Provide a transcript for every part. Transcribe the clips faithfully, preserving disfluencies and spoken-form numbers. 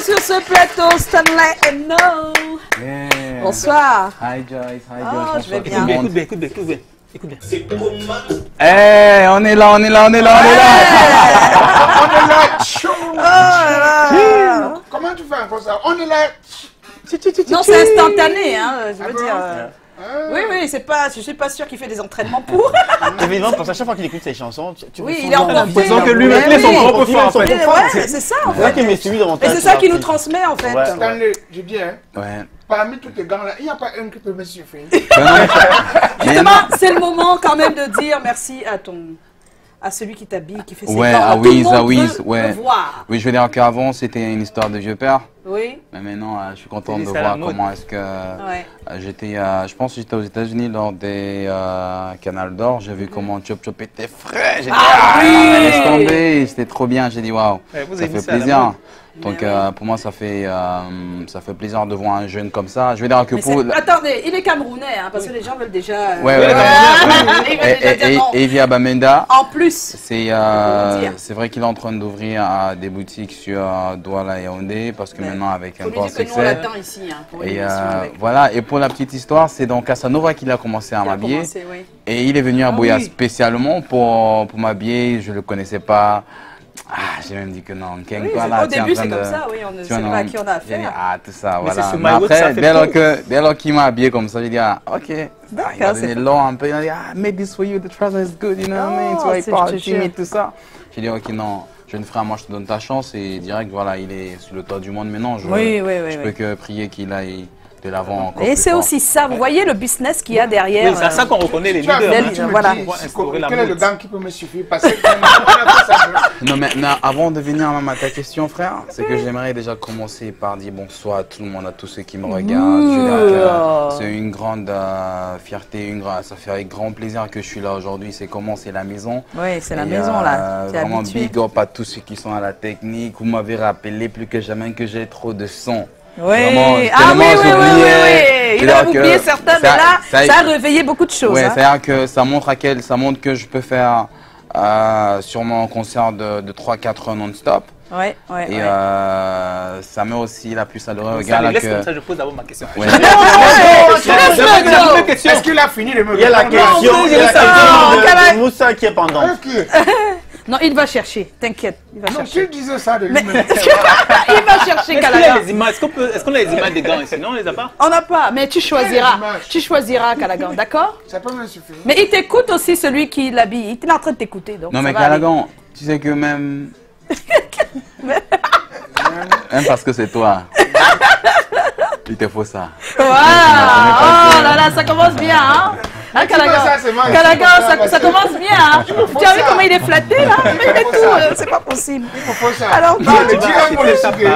sur ce plateau, Stanley et No. Yeah. Bonsoir. Hi Joyce, hi Oh, Joyce. je vais bien. Écoute bien, écoute bien, écoute bien, écoute bien. Hey, on est là, on est là, on est là, on est là. On est là. Oh là là. Comment tu fais encore ça? On est là. Non, c'est instantané, hein, je veux Ah dire. bon? euh, Ah. Oui, oui, c'est pas, je suis pas sûre qu'il fait des entraînements pour. Évidemment, parce qu'à chaque fois qu'il écoute ses chansons, tu, tu Oui, ressens il est encore l'impression fait. que lui, Mais il est son oui. propre fort, en fait. Et ouais, c'est ça en C'est ça fait. qui m'est suivi Et davantage. c'est ça qui nous transmet en fait. Ouais. Stanley, je dis, hein, Ouais. parmi tous les gants là, il n'y a pas un qui peut me suffire. Ben non, mais- Justement, c'est le moment quand même de dire merci à ton, à celui qui t'habille, qui fait ses Ouais, gants. à Tout le Wiz, monde à Wiz, veut ouais. le voir. Oui, je veux dire qu'avant, c'était une histoire de vieux père. Oui. Mais maintenant, euh, je suis content C'est de ça, voir la mode. comment est-ce que Ouais. euh, j'étais, euh, je pense que j'étais aux États-Unis lors des euh, Canal d'Or. J'ai vu comment Chop Chop était frais. J'ai dit, Ah ah, oui. laisse tomber. C'était trop bien. J'ai dit, waouh, Ouais, vous ça avez mis fait ça à la plaisir. mode. Donc, Mais euh, pour moi, ça fait, euh, ça fait plaisir de voir un jeune comme ça. Je veux dire que Mais pour. c'est- Attendez, il est camerounais, hein, parce que les gens veulent déjà. euh, Ouais, ouais, Ah, ouais. ils veulent Et, déjà et, dire et, non. et via Bamenda. En plus. C'est Comment euh, dire c'est vrai qu'il est en train d'ouvrir euh, des boutiques sur euh, Douala et Yaoundé parce que Ouais. maintenant avec Faut un lui grand dire que nous on succès. l'attend ici, hein, pour une Et émission euh, avec. voilà, et pour la petite histoire, c'est dans Casanova qu'il a commencé à Il a m'habiller. commencé, oui. Et il est venu à Ah Boya oui. spécialement pour, pour m'habiller, je ne le connaissais pas. Ah, j'ai même dit que non, Ken, Oui, quoi, c'est- là, au tu es en début, train c'est de- comme ça, oui, on ne tu sait vois, pas à non, qui on a j'ai dit, affaire. ah, tout ça, Mais voilà. c'est sur Mais My Way que ça après, fait dès lors, peur. que, dès lors qu'il m'a habillé comme ça, j'ai dit, ah, ok. Ah, il m'a D'accord, donné c'est- l'or un peu, il m'a dit, ah, made this for you, the trouser is good, you know what I mean? Oh, Tu vois, il c'est- parle je te jure. timide, tout ça. J'ai dit, ok, non, jeune frère, moi je te donne ta chance et direct, voilà, il est sur le toit du monde maintenant. Je, Oui, oui, oui, je oui. peux que prier qu'il aille de l'avant encore. Et plus c'est fort. aussi ça, vous voyez le business qu'il y a derrière. Oui, c'est à ça qu'on reconnaît les Tu as leaders. fait, hein. tu me Voilà. dis, On va c'est instaurer quoi- la quel est le mode. gant qui peut me suffire? Parce que on a fait ça. Non, maintenant, avant de venir même à ta question, frère, c'est que j'aimerais déjà commencer par dire bonsoir à tout le monde, à tous ceux qui me regardent. Je veux dire que c'est une grande euh, fierté, une gra- ça fait avec grand plaisir que je suis là aujourd'hui. C'est comment, c'est la maison. Oui, c'est la Et, maison euh, là. T'es Vraiment habitué. big up à tous ceux qui sont à la technique. Vous m'avez rappelé plus que jamais que j'ai trop de son. Oui, Vraiment, ah oui, tellement oui, oui, oui, j'oubliais. oui. Il C'est-à-dire a que oublié certains, mais ça- là, ça- ça a réveillé beaucoup de choses. Ouais, hein. c'est-à-dire que ça montre à quel, ça montre que je peux faire euh, sûrement un concert de, de trois quatre heures non-stop. Ouais, ouais, Et ouais. euh, ça met aussi la puce à l'oreille. Ça, Regarde là laisse que. comme ça, je pose d'abord ma question. Ouais. Non, J'avais laisse-le, une Joe. autre question. Est-ce qu'il a fini de me Il y a la répondre? question, il y a la ça. question de- Cala- de Moussa qui est pendante. Ok. Non, il va chercher, t'inquiète, il va Non, chercher. tu disais ça de Mais- lui-même. Il va chercher Est-ce qu'il y a Calaga. les images? Est-ce qu'on peut- est-ce qu'on a les images des gants ici? Non, on les a pas? On n'a pas, mais tu choisiras. images. Tu choisiras Calagan, d'accord? Ça peut me suffire. Mais il t'écoute aussi, celui qui l'habille. Il est en train de t'écouter, donc Non ça mais va aller. Calagan, tu sais que même. Même parce que c'est toi. Il te faut ça. Waouh! Oh là là, ça commence bien, hein? Hein, dis pas Calagan? ça, c'est mal. Calagan, Tu dis pas ça, ça, parce ça que- commence bien, hein? Tu faut as vu ça. comment il est flatté, là? Mais il est faut tout, ça. euh, c'est pas possible. Il faut faire ça. Alors, non, dis- le dis un mot, je suis guéri.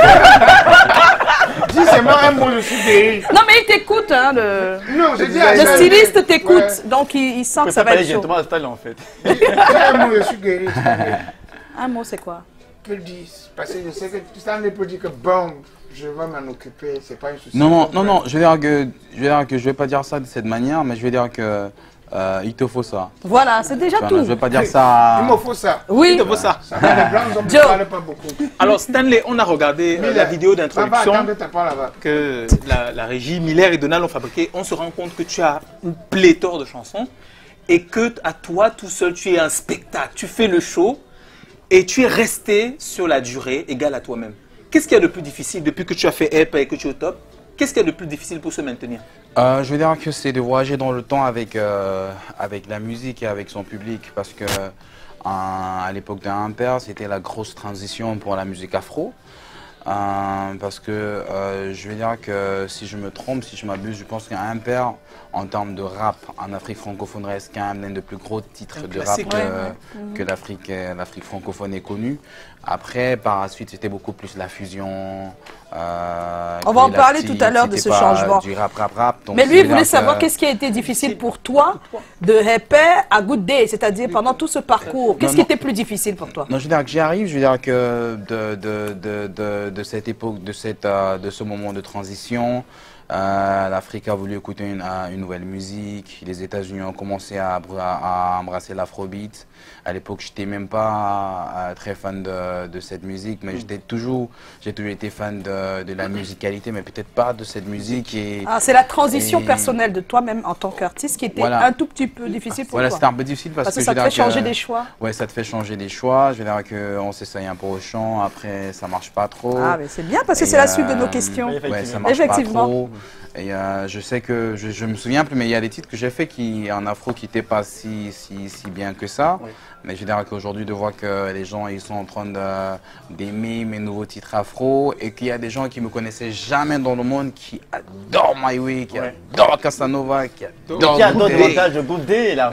Dis seulement un mot, je suis guéri. Non, mais il t'écoute, hein? Le, Non, je dis à le ça. styliste t'écoute, Ouais. donc il, il sent que Je ça peux va pas être aller chaud. directement à style en fait. Dis un mot, je suis guéri. s'il te plaît. Un mot, c'est quoi? Que le dis. Parce que je sais que tu t'en es pour dire que bon, je vais m'en occuper, c'est pas un souci. Non, non, non, non, je veux dire que je veux dire que je vais pas dire ça de cette manière, mais je vais dire que euh, il te faut ça. Voilà, c'est déjà Tu vois, tout. je vais pas dire ça. Il me faut ça. Oui. Il te faut ça. Ça va, les blancs hommes ne Joe. parlent pas beaucoup. Alors Stanley, on a regardé euh, la vidéo Ça va, d'introduction attends, t'as pas là-bas. que la, la régie Miller et Donald ont fabriqué. On se rend compte que tu as une pléthore de chansons et que à toi tout seul tu es un spectacle. Tu fais le show et tu es resté sur la durée égale à toi-même. Qu'est-ce qu'il y a de plus difficile depuis que tu as fait Help et que tu es au top? Qu'est-ce qu'il y a de plus difficile pour se maintenir? Euh, je veux dire que c'est de voyager dans le temps avec, euh, avec la musique et avec son public parce que euh, à l'époque d'un père, c'était la grosse transition pour la musique afro. Euh, parce que euh, je veux dire que si je me trompe, si je m'abuse, je pense qu'un père en termes de rap en Afrique francophone reste quand même l'un des plus gros titres Un de rap classique, que, ouais, ouais. que l'Afrique euh, l'Afrique francophone ait connu. Après, par la suite, c'était beaucoup plus la fusion. Euh, On va en parler Relative, tout à l'heure de c'était ce pas changement. Du rap, rap, rap. Donc, Mais je lui, veux il voulait dire savoir que- qu'est-ce qui a été difficile pour toi de Repair à Good Day, c'est-à-dire pendant tout ce parcours. Qu'est-ce qui non. était plus difficile pour toi? Non, je veux dire que j'y arrive, je veux dire que de, de, de, de, de cette époque, de, cette, euh, de ce moment de transition, Euh, L'Afrique a voulu écouter une, euh, une nouvelle musique. Les États-Unis ont commencé à, à, à embrasser l'afrobeat. À l'époque, j'étais même pas euh, très fan de, de cette musique, mais j'étais toujours, j'ai toujours été fan de, de la musicalité, mais peut-être pas de cette musique. Et, ah, c'est la transition et, personnelle de toi-même en tant qu'artiste qui était voilà. un tout petit peu difficile pour voilà, toi. Voilà, c'était un peu difficile parce, parce que, que ça te fait changer que, des choix. Ouais, ça te fait changer des choix. Je veux dire qu'on s'essaye un peu au chant, après ça marche pas trop. Ah, mais c'est bien parce que c'est la suite de nos questions. Ouais, ça marche effectivement. pas trop. Et euh, je sais que, je, je me souviens plus, mais il y a des titres que j'ai fait qui, en afro qui n'étaient pas si, si, si bien que ça. Oui. Mais je veux dire qu'aujourd'hui, de voir que les gens ils sont en train d'aimer mes nouveaux titres afro et qu'il y a des gens qui ne me connaissaient jamais dans le monde qui adorent My Way, qui ouais. adorent Casanova, qui adorent Qui adorent davantage de Good Day, là.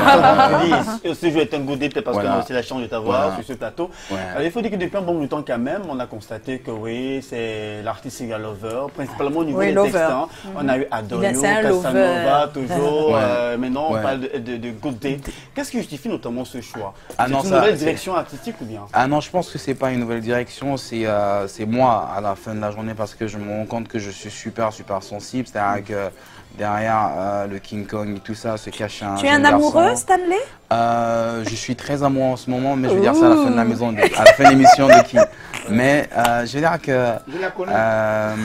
Et aussi, je vais être un Good Day, peut-être parce voilà. qu'on a aussi la chance de t'avoir voilà. sur ce plateau. Ouais. Alors, il faut dire que depuis un bon bout de temps, quand même, on a constaté que oui, c'est l'artiste Siga Lover, principalement au niveau oui, des lover. textes. Hein. Mm -hmm. On a eu Adoyo, Casanova, toujours. Ouais. Euh, maintenant, ouais. on parle de, de, de Good Day. Qu'est-ce qui justifie notamment ce choix? Ah c'est non, une ça, nouvelle direction artistique ou bien? Ah non, je pense que c'est pas une nouvelle direction, c'est euh, c'est moi à la fin de la journée parce que je me rends compte que je suis super super sensible, c'est-à-dire que derrière euh, le King Kong et tout ça se cache un. Tu es un amoureux, Stanley? euh, Je suis très amoureux en ce moment, mais je veux dire ça à la fin de la maison, de, à la fin de l'émission de qui. Mais euh, je veux dire que. Je la connais. Euh,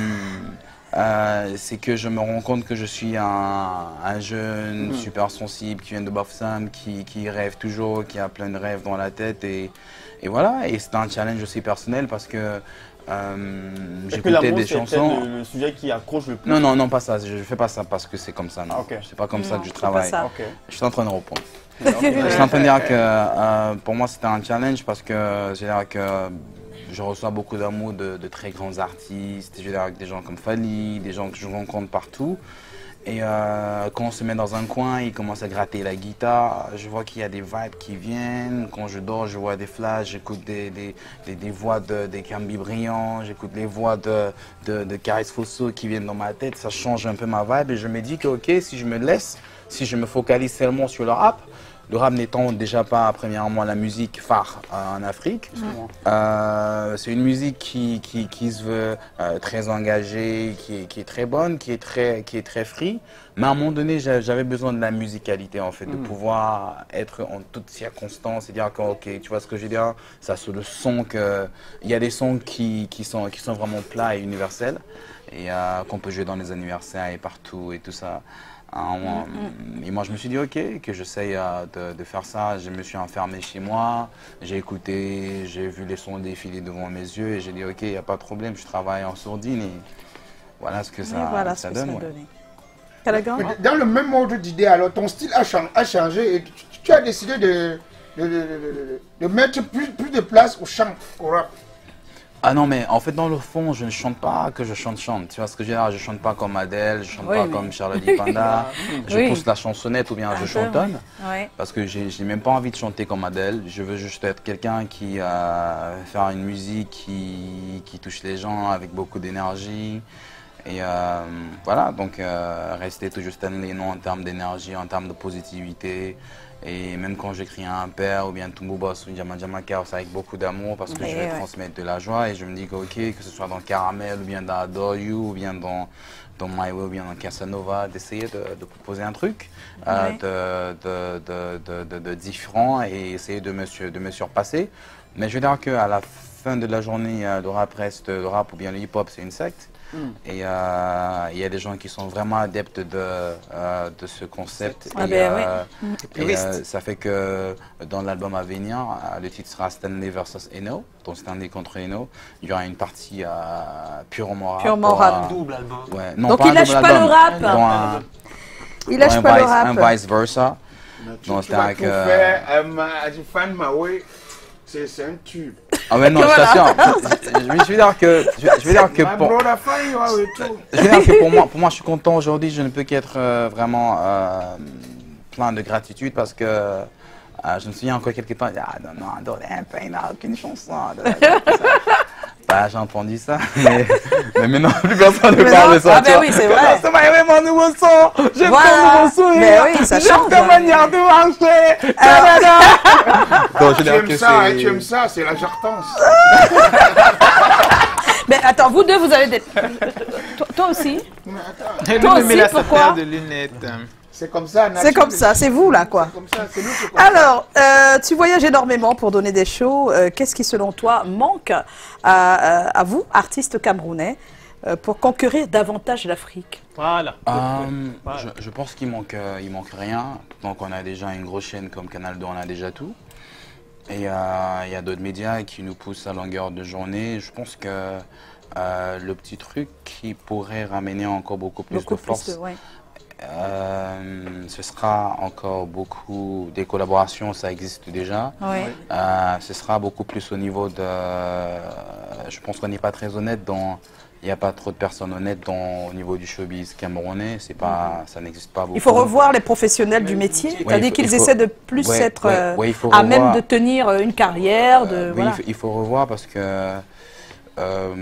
Euh, c'est que je me rends compte que je suis un, un jeune mmh. super sensible qui vient de Bafoussam, qui, qui rêve toujours, qui a plein de rêves dans la tête et, et voilà. Et c'est un challenge aussi personnel parce que euh, j'écoutais des chansons. Le, le sujet qui accroche le plus. Non non non pas ça. Je fais pas ça parce que c'est comme ça. Non. Okay. C'est pas comme non, ça que je travaille. Okay. Je suis en train de répondre. Je suis en train de dire que euh, pour moi c'était un challenge parce que j'ai dire que je reçois beaucoup d'amour de, de très grands artistes, je veux dire avec des gens comme Fali, des gens que je rencontre partout. Et euh, quand on se met dans un coin, ils commencent à gratter la guitare, je vois qu'il y a des vibes qui viennent. Quand je dors, je vois des flashs, j'écoute des, des, des, des voix de des Cambi brillants, j'écoute les voix de, de, de Caris Fosso qui viennent dans ma tête, ça change un peu ma vibe et je me dis que ok, si je me laisse, si je me focalise seulement sur le rap, le rap n'étant déjà pas, premièrement, la musique phare euh, en Afrique. Mmh. Euh, c'est une musique qui, qui, qui se veut euh, très engagée, qui est, qui est très bonne, qui est très, qui est très free. Mais à un moment donné, j'avais besoin de la musicalité, en fait, mmh. de pouvoir être en toutes circonstances et dire que, ok, tu vois ce que je veux dire, ça c'est le son que... Il y a des sons qui, qui, sont, qui sont vraiment plats et universels et euh, qu'on peut jouer dans les anniversaires et partout et tout ça. Euh, et moi je me suis dit ok, que j'essaye euh, de, de faire ça. Je me suis enfermé chez moi, j'ai écouté, j'ai vu les sons défiler devant mes yeux et j'ai dit ok, il n'y a pas de problème, je travaille en sourdine et voilà ce que ça, voilà ça ce donne. Que ouais. ça Dans le même ordre d'idée, alors ton style a, chang a changé et tu, tu as décidé de, de, de, de, de mettre plus, plus de place au chant, au rap. Ah non, mais en fait, dans le fond, je ne chante pas que je chante-chante. Tu vois ce que je veux dire? Je chante pas comme Adèle, je chante oui, pas mais... comme Charlotte Panda. Je oui. pousse la chansonnette ou bien un je chantonne. Oui. Parce que j'ai même pas envie de chanter comme Adèle. Je veux juste être quelqu'un qui euh, faire une musique qui, qui touche les gens avec beaucoup d'énergie. Et euh, voilà, donc euh, rester toujours Stanley non en termes d'énergie, en termes de positivité. Et même quand j'écris à un père ou bien Tumbo Boss ou Djama Djama Chaos, c'est avec beaucoup d'amour parce que mais je vais ouais. transmettre de la joie et je me dis que ok, que ce soit dans Caramel ou bien dans Adore You ou bien dans, dans My Way ou bien dans Casanova, d'essayer de, de proposer un truc ouais. euh, de, de, de, de, de, de différent et essayer de me, de me surpasser. Mais je veux dire qu'à la fin de la journée, le rap reste, le rap ou bien le hip-hop, c'est une secte. Mm. Et il euh, y a des gens qui sont vraiment adeptes de, euh, de ce concept. Ah et ben euh, ouais. et euh, ça fait que dans l'album à venir, le titre sera Stanley versus Eno, donc Stanley contre Eno. Il y aura une partie euh, purement rap. Purement rap. Un double album. Ouais, non, donc pas il lâche pas le rap. Un, il lâche pas vice, le rap. Un vice versa. Tu, donc tu vas avec, pour euh... faire euh, du fan My Way, c'est un tube. Ah ouais non, je t'assure. Je, je, je veux dire que je, je veux dire que pour, je veux dire que pour moi, pour moi, je suis content aujourd'hui. Je ne peux qu'être euh, vraiment euh, plein de gratitude parce que euh, je me souviens encore quelques temps. Ah non non, Dolempa, il n'a aucune chanson. Bah, j'ai entendu ça, mais, mais maintenant plus personne ne parle de ça. Ah ben oui, c'est vrai. C'est vraiment mon nouveau son. J'aime voilà. ton nouveau son. Mais oui, ça change. J'aime ta manière de marcher. Donc, tu aimes ça, hein, tu aimes ça, c'est la jartance. Mais attends, vous deux, vous avez des... Toi, Toi aussi? Mais attends, Elle Toi me met aussi, la pourquoi? paire de lunettes. c'est comme ça. C'est comme ça, c'est vous là quoi. C'est comme ça, c'est nous qui comme ça. Alors, euh, tu voyages énormément pour donner des shows. Euh, Qu'est-ce qui, selon toi, manque à, à, à vous, artistes camerounais, euh, pour conquérir davantage l'Afrique? Voilà. Euh, Voilà. je, je pense qu'il manque, euh, il manque rien. Donc on a déjà une grosse chaîne comme Canal deux, on a déjà tout. Et euh, il y a d'autres médias qui nous poussent à longueur de journée. Je pense que euh, le petit truc qui pourrait ramener encore beaucoup plus Beaucoup de force, plus, de- ouais. euh, ce sera encore beaucoup des collaborations, ça existe déjà. Ouais. Euh, ce sera beaucoup plus au niveau de... Je pense qu'on n'est pas très honnête dans... Il n'y a pas trop de personnes honnêtes dans, au niveau du showbiz camerounais, c'est pas, ça n'existe pas beaucoup. Il faut revoir les professionnels du métier, Ouais, c'est-à-dire il faut- qu'ils il faut- essaient de plus ouais, être ouais, euh, ouais, il faut à revoir. même de tenir euh, une carrière. De, Euh, oui, voilà. il, faut, il faut revoir parce que euh,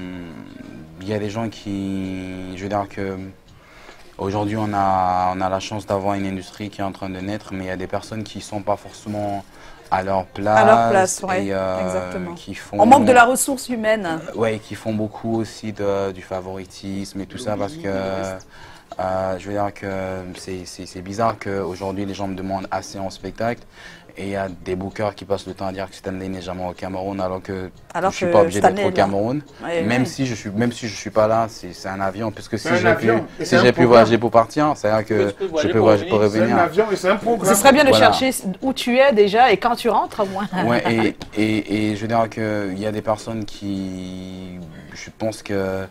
il y a des gens qui, je veux dire que aujourd'hui on a, on a la chance d'avoir une industrie qui est en train de naître, mais il y a des personnes qui sont pas forcément à leur place, À leur place, ouais, et, euh, exactement. qui font, On manque de la ressource humaine. ouais, qui font beaucoup aussi de, du favoritisme et tout ça parce que euh, je veux dire que c'est- c'est c'est bizarre qu'aujourd'hui les gens me demandent assez en spectacle et il y a des bookers qui passent le temps à dire que Stanley n'est jamais au Cameroun alors que Alors je suis que pas obligé Stanley d'être au est là. Cameroun. Ouais, même ouais. si je suis même si je suis pas là, c'est c'est un avion puisque si C'est un j'ai pu avion, et si c'est un j'ai pu programme. voyager pour partir, c'est-à-dire que Tu peux je voyager peux pour voyager pour revenir. C'est un revenir. avion et c'est un programme. Ce serait bien de Voilà. chercher où tu es déjà et quand tu rentres au moins. Ouais, et, et, et je veux dire qu'il y a des personnes qui, je pense que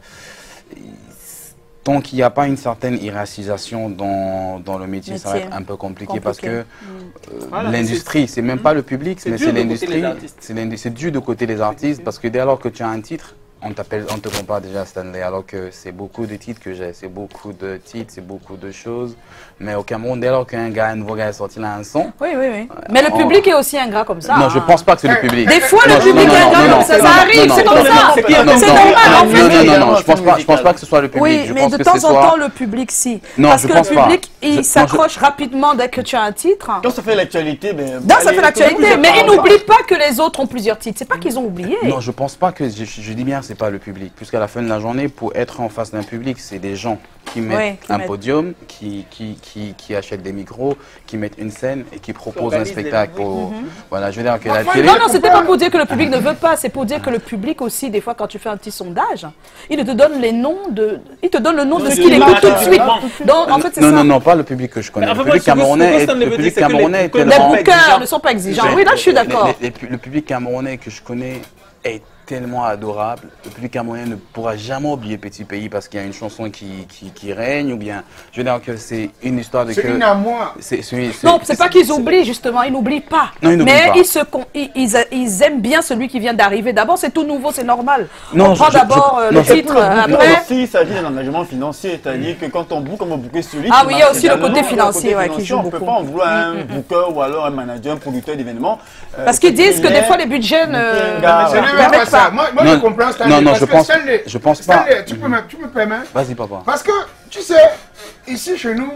tant qu'il n'y a pas une certaine hiérarchisation dans, dans le métier, ça va Métier. être un peu compliqué, Compliqué. parce que euh, Voilà, mais l'industrie, c'est même pas le public, c'est mais dur c'est de côté l'industrie. les artistes. C'est l'indu- c'est dur de côté les artistes parce que dès lors que tu as un titre, on t'appelle, on te compare déjà Stanley, alors que c'est beaucoup de titres que j'ai, c'est beaucoup de titres, c'est beaucoup de choses. Mais au Cameroun, dès lors qu'un gars, un nouveau gars est sorti là un son, Oui, oui, oui. Mais le on- public est aussi ingrat comme ça. non, je hein. pense pas que c'est le public. Des fois, Non, le je- public non, est non, ingrat non, comme non, ça, non, ça non, arrive, non, c'est non, comme non, ça. non, C'est non, non, normal, en non, fait. non, non, non, musical. je pense pas, je pense pas que ce soit le public. Oui, Je mais pense de que temps ce en soit- temps, le public, si. Non, Parce je que pense le pas. public, Je- il moi, je- s'accroche rapidement dès que tu as un titre. Quand ça fait l'actualité, ben, Non, ça allez, fait l'actualité, plusieurs mais ils paroles. n'oublient pas que les autres ont plusieurs titres. C'est pas qu'ils ont oublié. Non, je pense pas que, je, je dis bien, c'est pas le public. Puisqu'à la fin de la journée, pour être en face d'un public, c'est des gens qui mettent Ouais, qui un mettent- podium, qui, qui, qui, qui achètent des micros, qui mettent une scène et qui proposent un organisent les- spectacle. oui. Pour, Voilà, je veux dire que la Moi, télé... Non, non, c'était pas pour dire que le public ne veut pas, c'est pour dire que le public aussi, des fois, quand tu fais un petit sondage, il te donne les noms de, il te donne le nom de Non, ce c'est qu'il une écoute marque, tout de c'est suite. une marque. Donc, en fait, c'est non, ça. non, non, pas le public que je connais. Mais Le enfin, public moi, ce que- ce que camerounais est, Stanley le veut dire, public c'est que les- camerounais est que les Les tellement... pas bookers exigeants. ne sont pas exigeants. Les- Oui, là, je suis les- d'accord. les- les- Le public camerounais que je connais est tellement adorable. Le public camerounais ne pourra jamais oublier Petit Pays parce qu'il y a une chanson qui, qui, qui règne ou bien... Je veux dire que c'est une histoire de C'est que... une à moi. c'est- c'est- c'est- Non, c'est pas qu'ils oublient, justement, ils n'oublient pas. Non, ils n'oublient Mais pas. ils, se con- ils, ils- ils aiment bien celui qui vient d'arriver. D'abord, c'est tout nouveau, c'est normal. Non, On je- prend je- d'abord je- euh, non, le je- titre, Pour le euh, booker après. aussi, il s'agit d'un engagement financier, c'est-à-dire que quand on book, on va booker celui Ah qui oui, il y a marche aussi le également, côté il y a financier, ouais, qui joue On ne peut beaucoup. pas en vouloir un booker ou alors un manager, un producteur d'événements. euh, Parce qu'ils disent que des titulaire, fois, les budgets ne booker un gars, Ce voilà. n'est ne même pas permettent ça. pas. Moi, moi Non, je comprends Stanley. non, non, parce je que pense- Stanley, je pense pas. Stanley, tu, peux me, tu me permets? Vas-y, papa. Parce que, tu sais, ici chez nous,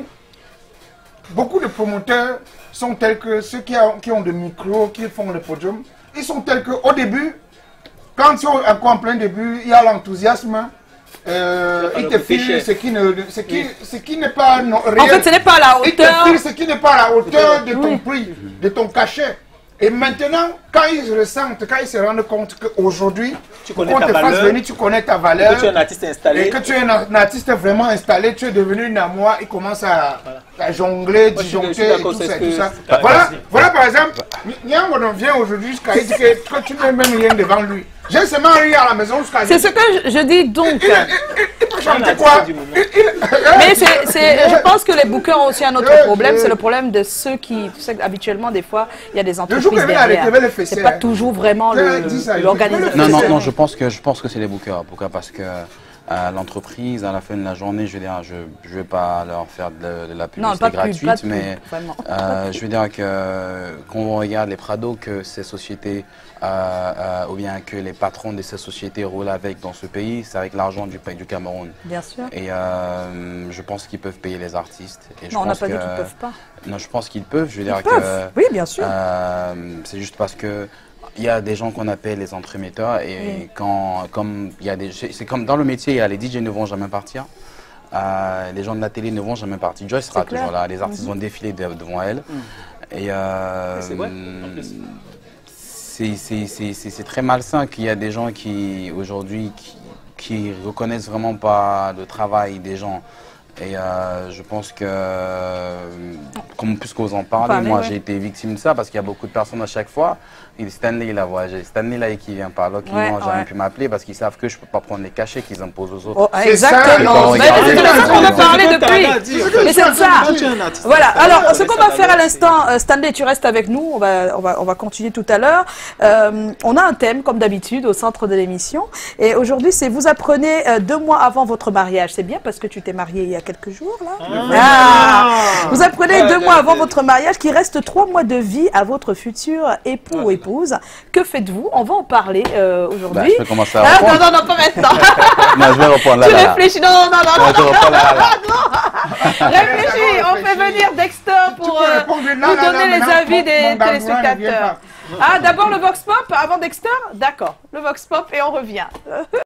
beaucoup de promoteurs sont tels que ceux qui ont, qui ont des micros, qui font le podium, ils sont tels qu'au début, quand ils sont encore en plein début, il y a l'enthousiasme. Euh, Ça va ils te leur coûter filent cher. ce qui ne, ce qui, ce qui n'est pas non, réel. En fait, ce n'est pas à la Ils te hauteur. filent ce qui n'est pas à la hauteur de ton Oui. prix, de ton cachet. Et maintenant, quand ils ressentent, quand ils se rendent compte qu'aujourd'hui, Tu pour connais qu'on ta te fasse valeur, venir, tu connais ta valeur. Que tu es un artiste Et installé. que tu es un, un artiste vraiment installé, tu es devenu une amoie, il commence à, à jongler, Moi, je suis- je suis disjoncter et d'accord, tout c'est ça, ce tout que- ça. Ah, Voilà, vas-y. voilà par exemple, Nyango on vient aujourd'hui jusqu'à il dit que, que tu n'as même rien devant lui. J'ai seulement rien à la maison jusqu'à C'est ce que je, je dis donc. il, il, il, il peut Un chanter artiste quoi du moment. Il- il- Mais c'est, c'est- je pense que les bookers ont aussi un autre Ouais, problème, ouais. c'est le problème de ceux qui, tu sais, habituellement, des fois, il y a des jour entreprises qu'il y avait la derrière. récupérer le fessier, C'est pas hein. toujours vraiment Ouais, le- dis ça, l'organisation. Non, non, C'est- non, je pense que je pense que c'est les bookers. Pourquoi? Parce que euh, l'entreprise, à la fin de la journée, je veux dire, je je vais pas leur faire de, de la publicité Non, pas de pub, gratuite, pas de pub, mais vraiment. euh, je veux dire que quand on regarde les Prado que ces sociétés euh, euh, ou bien que les patrons de ces sociétés roulent avec dans ce pays, c'est avec l'argent du pays du Cameroun. Bien sûr. Et euh, je pense qu'ils peuvent payer les artistes. Et je Non, on n'a pense pas dit que- qu'ils peuvent pas. Non, je pense qu'ils peuvent. Je veux dire Ils peuvent, que oui, bien sûr. euh, c'est juste parce que il y a des gens qu'on appelle les entremetteurs et Oui. quand, comme il y a des, c'est comme dans le métier, il y a les D J ne vont jamais partir, euh, les gens de la télé ne vont jamais partir. Joyce sera toujours là, les artistes Mhm. vont défiler de- devant elle. Mm. Et euh, C'est vrai, en plus. c'est- c'est c'est- c'est- c'est très malsain qu'il y a des gens qui aujourd'hui qui, qui reconnaissent vraiment pas le travail des gens. Et euh, je pense que, comme puisque vous en parlez, Parlez, moi ouais. j'ai été victime de ça parce qu'il y a beaucoup de personnes à chaque fois. Et Stanley la voix, j'ai Stanley là qui vient par là, qui Ouais, n'ont jamais ouais. pu m'appeler parce qu'ils savent que je peux pas prendre les cachets qu'ils imposent aux autres. Oh, C'est ça, exactement. et Mais quand c'est de ça regardez- qu'on a parlé C'est ce que t'as à depuis. dire. Mais c'est de ça. Quand tu es un artiste, Voilà, ça alors va, ce mais qu'on ça va va faire à bien. l'instant, euh, Stanley, tu restes avec nous, on va, on va, on va continuer tout à l'heure. Euh, on a un thème, comme d'habitude, au centre de l'émission. Et aujourd'hui, c'est vous apprenez euh, deux mois avant votre mariage. C'est bien parce que tu t'es marié il y a quelques jours, là. Ah. Vous apprenez deux mois avant votre mariage qu'il reste trois mois de vie à votre futur époux ou épouse. Que faites-vous? On va en parler euh, Bah, aujourd'hui. je peux commencer à Ah, non, répondre. non, non, pas maintenant. Non, je vais reprendre là. Tu là, là. réfléchis. Non, non, non, non. Non, je reprends là, là, là. Réfléchis, on fait venir Dexter pour Tu peux euh, répondre là, nous là, là, donner les maintenant, avis mon- des mon Gabouin ne vient téléspectateurs. pas. Ah, d'abord le Vox Pop avant Dexter? D'accord, le Vox Pop et on revient.